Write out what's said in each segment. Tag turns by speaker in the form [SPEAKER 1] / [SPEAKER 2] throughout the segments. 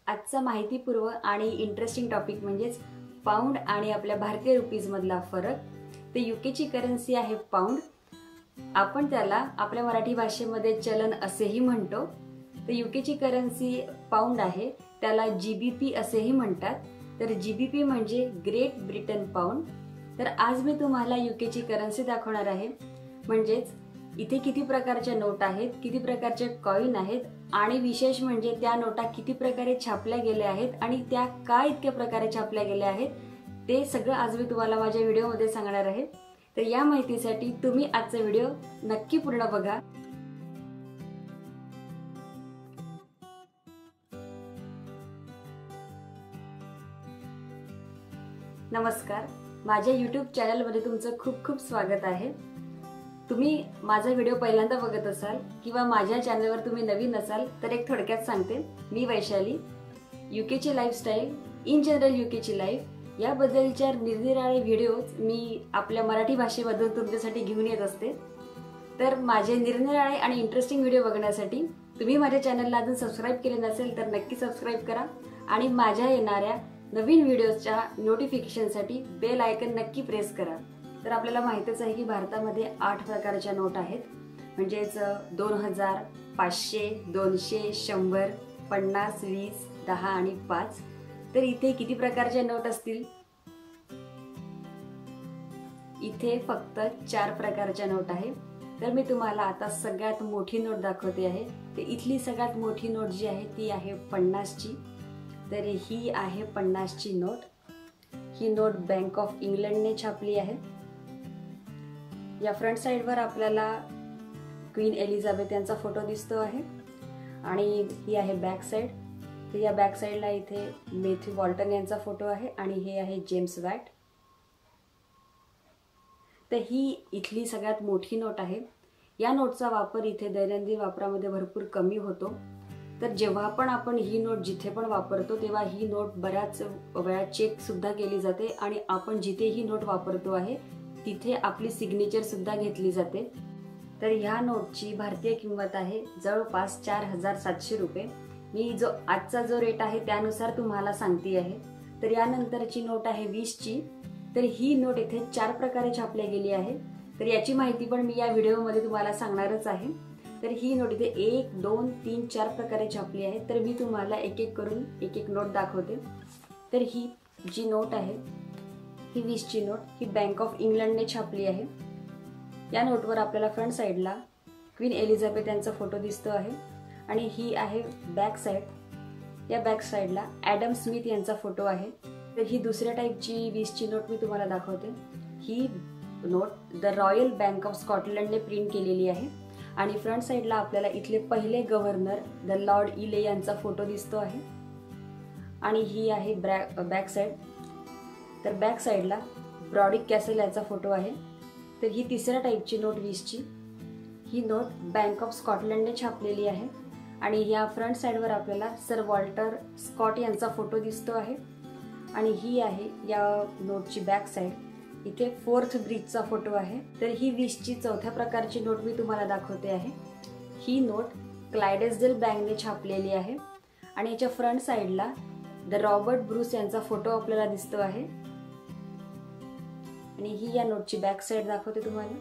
[SPEAKER 1] आजचा माहितीपूर्व आणि interesting topic म्हणजेच पाऊंड आणि आपल्या भारतीय रुपीज मधला फरक। तर यूकेची करन्सी आहे पाऊंड, आपण त्याला आपल्या मराठी भाषेमध्ये चलन असेही म्हणतो। तर यूकेची करन्सी पाऊंड आहे, त्याला जीबीपी असेही म्हणतात। तर जीबीपी म्हणजे ग्रेट ब्रिटन पाऊंड। तर आज मी तुम्हाला यूकेची करन्सी दाखवणार आहे, म्हणजेच इथे किती प्रकारच्या नोट आहेत, किती प्रकारचे कॉइन आहेत आणि विशेष म्हणजे त्या नोटा किती प्रकारे छापल्या गेल्या आहेत आणि त्या का इतक्या प्रकारे छापल्या गेल्या आहेत ते सगळं आज मी तुम्हाला माझ्या व्हिडिओमध्ये सांगणार आहे। तर या माहितीसाठी तुम्ही आजचा व्हिडिओ नक्की पूर्ण बघा। नमस्कार, माझ्या YouTube चॅनलमध्ये तुमचं खूप खूप स्वागत आहे। तुम्ही माझा व्हिडिओ पहिल्यांदा बघत असाल किंवा माझ्या चॅनलवर तुम्ही नवीन असाल तर एक थोडक्यात सांगते, मी वैशाली। यूकेची लाईफस्टाईल, इन जनरल यूकेची लाईफ याबद्दलच्या निरनिराळे व्हिडिओज मी आपल्या मराठी भाषेमधून तुमच्यासाठी घेऊन येत असते। तर माझे निरनिराळे आणि इंटरेस्टिंग व्हिडिओ बघण्यासाठी तुम्ही माझ्या चॅनलला अजून सबस्क्राईब केले नसेल तर नक्की सबस्क्राईब करा आणि माझ्या येणाऱ्या नवीन व्हिडिओजच्या नोटिफिकेशनसाठी बेल आयकन नक्की प्रेस करा। तर आपल्याला माहितीच आहे की भारतामध्ये 8 प्रकारच्या नोट आहेत, म्हणजेच 2000, 500, 200, 100, 50, 20, 10 आणि 5। तर इथे किती प्रकारच्या नोट असतील? इथे फक्त 4 प्रकारच्या नोट आहे। तर मी तुम्हाला आता सगळ्यात मोठी नोट दाखवते आहे। तर इथली सगळ्यात मोठी नोट जी आहे ती आहे 50 ची। तर ही आहे 50 ची नोट। ही नोट बँक ऑफ इंग्लंडने छापली आहे। या फ्रंट साइडवर आपल्याला क्वीन एलिझाबेथ यांचा फोटो दिसतो आहे आणि ही आहे बॅक साइड। तर या बॅक साइडला इथे मॅथ्यू वॉल्टन यांचा फोटो आहे आणि हे आहे जेम्स वॅट। तर ही इथली सगळ्यात मोठी नोट आहे। या नोटचा वापर इथे दैनंदिन वापरामध्ये भरपूर कमी होतो। तर जेव्हा पण आपण ही नोट जिथे पण वापरतो तेव्हा ही नोट बऱ्याच वेळा चेक सुद्धा केली जाते आणि आपण जिथे ही नोट वापरतो आहे तिथे आपली सिग्नेचर सुद्धा घेतली जाते। तर ह्या नोटची भारतीय किंमत आहे जवळपास 4700 रुपये। मी आजचा जो रेट आहे त्यानुसार तुम्हाला सांगते आहे। तर यानंतरची नोट आहे 20 ची। तर ही नोट इथे 4 प्रकारे छापल्या गेली आहे। तर याची माहिती पण मी या व्हिडिओमध्ये तुम्हाला सांगणारच आहे। तर ही नोट इथे 1, 2, 3, 4 प्रकारे छापली आहे। तर मी तुम्हाला एक एक करून एक एक नोट दाखवते। तर ही जी नोट आहे ही 20 ची नोट, ही बँक ऑफ इंग्लंडने छापली आहे। या नोटवर आपल्याला फ्रंट साइडला क्वीन एलिझाबेथ यांचा फोटो दिसतो आहे आणि ही आहे बॅक साइड। या बॅक साइडला ॲडम स्मिथ यांचा फोटो आहे। तर ही दुसऱ्या टाईपची 20 ची नोट मी तुम्हाला दाखवते। ही note the royal bank of स्कॉटलंडने प्रिंट केलेली आहे आणि फ्रंट साइडला आपल्याला इथले पहिले गव्हर्नर द लॉर्ड इले यांचा फोटो दिसतो आहे आणि ही आहे बॅक साइड। तर बॅक साइडला ब्रॉडिक कॅसल याचा फोटो आहे। तर ही तिसऱ्या टाईपची नोट 20 ची, ही नोट बँक ऑफ स्कॉटलंडने छापलेली आहे आणि या फ्रंट साइडवर आपल्याला सर वॉल्टर स्कॉट यांचा फोटो दिसतो आहे आणि ही आहे या नोटची बॅक साइड। इथे 4th ब्रिजचा फोटो आहे। तर ही 20 ची चौथ्या प्रकारची नोट मी तुम्हाला दाखवते आहे। ही नोट क्लायडेसडेल बँकने छापलेली आहे आणि याच्या फ्रंट साइडला द रॉबर्ट ब्रूस यांचा फोटो आपल्याला दिसतो आहे आणि ही या नोटची बॅक साइड दाखवते तुम्हाला।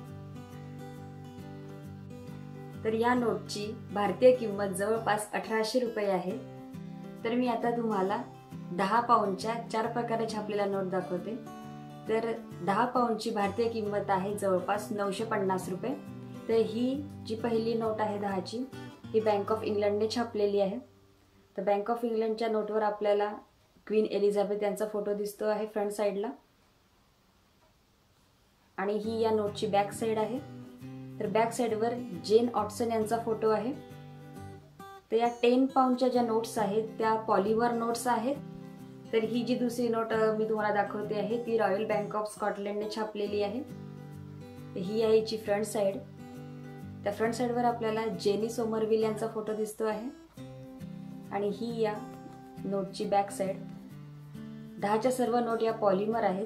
[SPEAKER 1] तर या नोटची भारतीय किंमत जवळपास 1800 रुपये आहे। तर मी आता तुम्हाला 10 पाऊंडच्या 4 प्रकारे छापलेल्या नोट दाखवते। तर 10 पाऊंडची भारतीय किंमत आहे जवळपास 950 रुपये। तर ही जी पहिली नोट आहे 10 ची ही बँक ऑफ इंग्लंडने छापलेली आहे। तर बँक ऑफ इंग्लंडच्या नोटवर आपल्याला क्वीन एलिझाबेथ यांचा फोटो दिसतो आहे फ्रंट साइडला आणि ही या नोटची बॅक साइड आहे। तर बॅक साइडवर जेन ऑटसन यांचा फोटो आहे। तर या 10 पाऊंडच्या ज्या नोट्स आहेत त्या पॉलिमर नोट्स आहेत। तर ही जी दुसरी नोट मी तुम्हाला दाखवते आहे ती रॉयल बँक ऑफ स्कॉटलंडने छापलेली आहे। ही आहे हिची फ्रंट साइड। त्या फ्रंट साइडवर आपल्याला जेनी सोमरविल यांचा फोटो दिसतो आहे आणि ही या नोटची बॅक साइड। 10च्या सर्व नोट या पॉलिमर आहेत।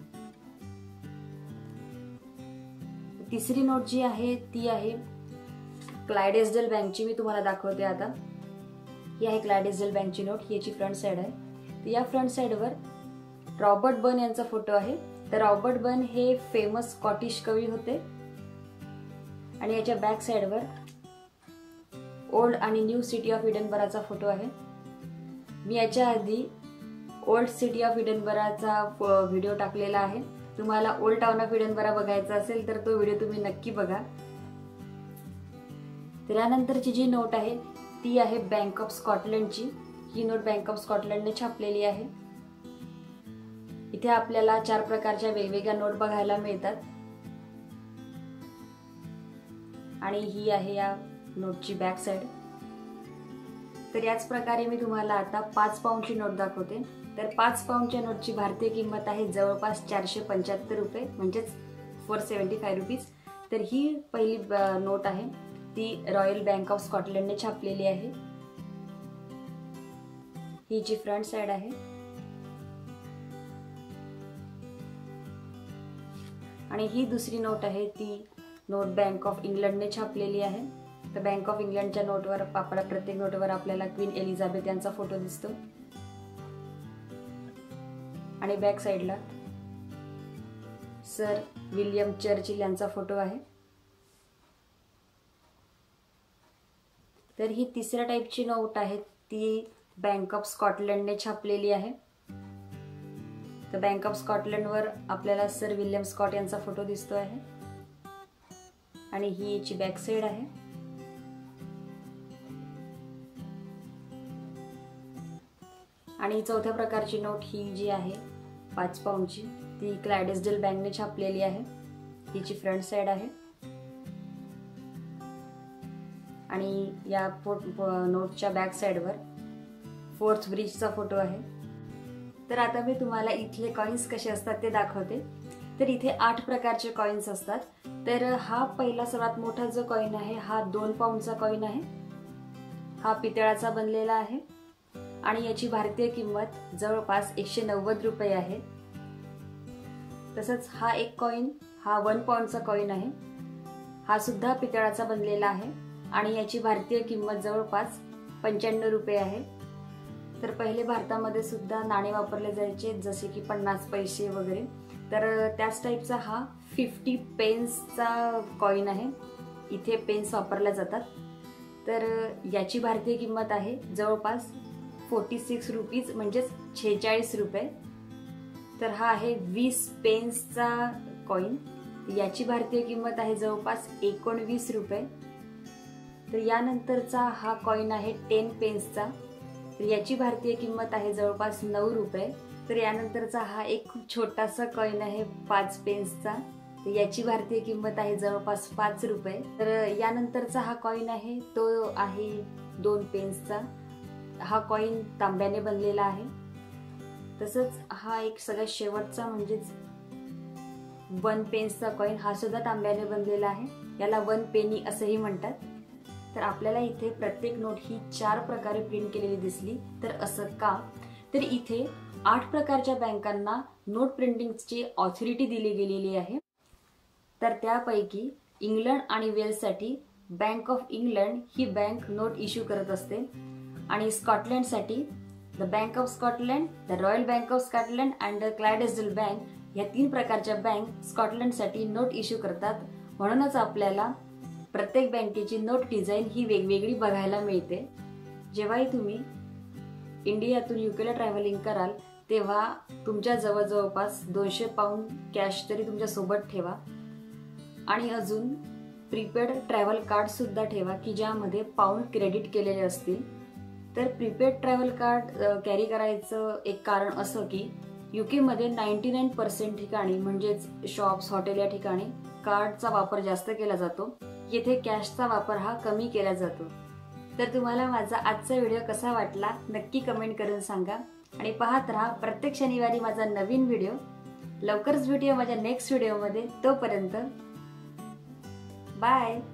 [SPEAKER 1] तिसरी नोट जी आहे ती आहे क्लायडेसडेल बँकची, मी तुम्हाला दाखवते आता। ही आहे क्लायडेस्डेल बँकची नोट, ही याची फ्रंट साइड आहे. तर या फ्रंट साइडवर रॉबर्ट बर्न यांचा फोटो आहे. तर रॉबर्ट बर्न हे फेमस स्कॉटिश कवी होते. आणि याच्या बॅक साइडवर ओल्ड आणि न्यू सिटी ऑफ एडिनबराचा फोटो आहे. मी याच्या आधी ओल्ड सिटी ऑफ एडिनबराचा व्हिडिओ टाकलेला आहे. तुम्हाला ओल्ड टाउन ऑफ एडिनबरा बघायचा असेल तर तो व्हिडिओ तुम्ही नक्की बघा. तर यानंतरची जी नोट आहे ती आहे बँक ऑफ स्कॉटलंडची. ही नोट बँक ऑफ स्कॉटलंडने छापलेली आहे. इथे आपल्याला 4 प्रकारच्या वेगवेगळ्या नोट बघायला मिळतात. आणि ही आहे या नोटची बॅक साइड. तर याच प्रकारे मी तुम्हाला आता 5 पाऊंडची नोट दाखवते. तर 5 पाऊंडच्या नोटची भारतीय किंमत आहे जवळपास 475 रुपये, म्हणजेच 475 रुपीज. तर ही पहिली नोट आहे ती रॉयल बँक ऑफ स्कॉटलंडने छापलेली आहे. ही जी फ्रंट साइड आहे. आणि ही दुसरी नोट आहे ती नोट बँक ऑफ इंग्लंडने छापलेली आहे. तर बँक ऑफ इंग्लंडच्या नोटवर प्रत्येक नोटवर आपल्याला क्वीन एलिझाबेथ यांचा फोटो दिसतो. आणि बॅक साइडला सर विल्यम चर्चिल यांचा फोटो आहे. तर ही तिसऱ्या टाईपची नोट आहे ती बँक ऑफ स्कॉटलंडने छापलेली आहे. तर बँक ऑफ स्कॉटलंडवर आपल्याला सर विल्यम स्कॉट यांचा फोटो दिसतो आहे. आणि ही याची बॅक साइड आहे. आणि चौथ्या प्रकारची नोट ही जी आहे 5 पाऊंडची ती क्लायडेस्डेल बँकने छापलेली आहे. हिची फ्रंट साइड आहे. आणि या नोटच्या बॅक साइडवर फोर्थ ब्रिजचा फोटो आहे. तर आता मी तुम्हाला इथले कॉइन्स कसे असतात ते दाखवते. तर इथे 8 प्रकारचे कॉइन्स असतात. तर हा पहिला सर्वात मोठा जो कॉइन आहे हा 2 पाऊंडचा कॉइन आहे. हा पितळाचा बनलेला आहे आणि याची भारतीय किंमत जवळपास 190 रुपये आहे. तसंच हा एक कॉइन हा 1 पाऊंडचा कॉइन आहे. हा सुद्धा पितळाचा बनलेला आहे आणि याची भारतीय किंमत जवळपास 95 रुपये आहे. तर पहिले भारतामध्ये सुद्धा नाणे वापरले जायचे जसे की 50 पैसे वगैरे. तर त्याच टाईपचा हा 50 पेन्सचा कॉइन आहे. इथे पेन्स वापरल्या जातात. तर याची भारतीय किंमत आहे जवळपास 46 रुपीज, म्हणजेच 46 रुपये. तर हा आहे 20 पेन्सचा कॉइन. याची भारतीय किंमत आहे जवळपास 19 रुपये. तर यानंतरचा हा कॉइन आहे 10 पेन्सचा. तर याची भारतीय किंमत आहे जवळपास 9 रुपये. तर यानंतरचा हा एक खूप छोटासा कॉइन आहे 5 पेन्सचा. तर याची भारतीय किंमत आहे जवळपास 5 रुपये. तर यानंतरचा हा कॉइन आहे तो आहे 2 पेन्सचा. हा कॉइन तांब्याने बनलेला आहे. तसंच हा एक सगळ्यात शेवटचा म्हणजेच 1 पेन्सचा कॉइन हा सुद्धा तांब्याने बनलेला आहे. याला 1 पेनी असंही म्हणतात. तर आपल्याला इथे प्रत्येक नोट ही 4 प्रकारे प्रिंट केलेली दिसली. तर असं का? तर इथे 8 प्रकारच्या बँकांना नोट प्रिंटिंगची ऑथॉरिटी दिली गेलेली आहे. तर त्यापैकी इंग्लंड आणि वेल्ससाठी बँक ऑफ इंग्लंड ही बँक नोट इश्यू करत असते. आणि स्कॉटलंडसाठी the bank of Scotland, the royal bank of Scotland and the Clydesdale bank या 3 प्रकारच्या बँक स्कॉटलंडसाठी नोट इश्यू करतात. म्हणूनच आपल्याला प्रत्येक बँकेची नोट डिझाईन ही वेगवेगळी बघायला मिळते. जेव्हाही तुम्ही इंडियातून युकेला ट्रॅव्हलिंग कराल तेव्हा तुमच्या जवळपास 200 पाऊंड कॅश तरी तुमच्या सोबत ठेवा. आणि अजून प्रीपेड ट्रॅव्हल कार्ड सुद्धा ठेवा की ज्यामध्ये पाऊंड क्रेडिट केलेले असतील. तर प्रीपेड ट्रॅव्हल कार्ड कॅरी करायचं एक कारण असं की युकेमध्ये 99% ठिकाणी म्हणजेच शॉप्स, हॉटेल या ठिकाणी कार्डचा वापर जास्त केला जातो. येथे कॅशचा वापर हा कमी केला जातो. तर तुम्हाला माझा आजचा व्हिडिओ कसा वाटला नक्की कमेंट करून सांगा. आणि पाहत राहा प्रत्येक शनिवारी माझा नवीन व्हिडिओ. लवकरच भेटूया माझ्या नेक्स्ट व्हिडिओमध्ये. तोपर्यंत बाय.